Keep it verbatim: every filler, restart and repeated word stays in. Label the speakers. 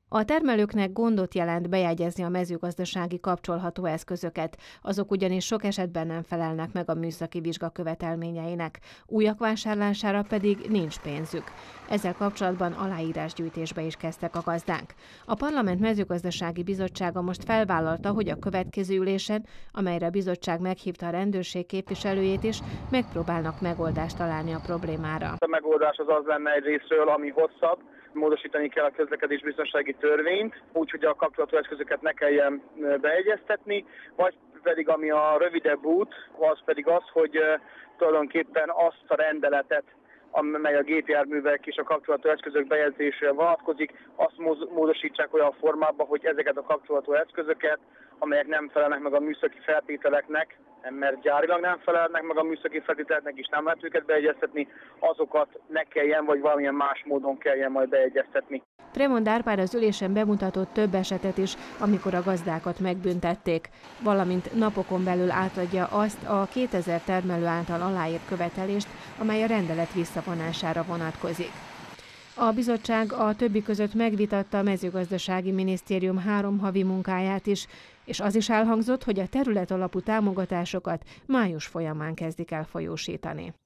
Speaker 1: A termelőknek gondot jelent bejegyezni a mezőgazdasági kapcsolható eszközöket, azok ugyanis sok esetben nem felelnek meg a műszaki vizsga követelményeinek, újak vásárlására pedig nincs pénzük. Ezzel kapcsolatban aláírásgyűjtésbe is kezdtek a gazdák. A Parlament Mezőgazdasági Bizottsága most felvállalta, hogy a következő ülésen, amelyre a bizottság meghívta a rendőrség képviselőjét is, megpróbálnak megoldást találni a problémára.
Speaker 2: A megoldás az az lenne egyrészről, ami hosszabb, módosítani kell a közlekedésbiztonsági törvényt, úgyhogy a kapcsolatú eszközöket ne kelljen beegyeztetni, vagy pedig ami a rövidebb út, az pedig az, hogy tulajdonképpen azt a rendeletet, amely a gépjárművek és a kapcsolatú eszközök bejegyzésére vonatkozik, azt módosítsák olyan formában, hogy ezeket a kapcsolatú eszközöket, amelyek nem felelnek meg a műszaki feltételeknek, mert gyárilag nem felelnek meg a műszaki feltételeknek, és nem lehet őket beegyeztetni, azokat ne kelljen, vagy valamilyen más módon kelljen majd beegyeztetni.
Speaker 1: Fremond Árpád az ülésen bemutatott több esetet is, amikor a gazdákat megbüntették, valamint napokon belül átadja azt a kétezer termelő által aláírt követelést, amely a rendelet visszavonására vonatkozik. A bizottság a többi között megvitatta a mezőgazdasági minisztérium három havi munkáját is, és az is elhangzott, hogy a terület alapú támogatásokat május folyamán kezdik el folyósítani.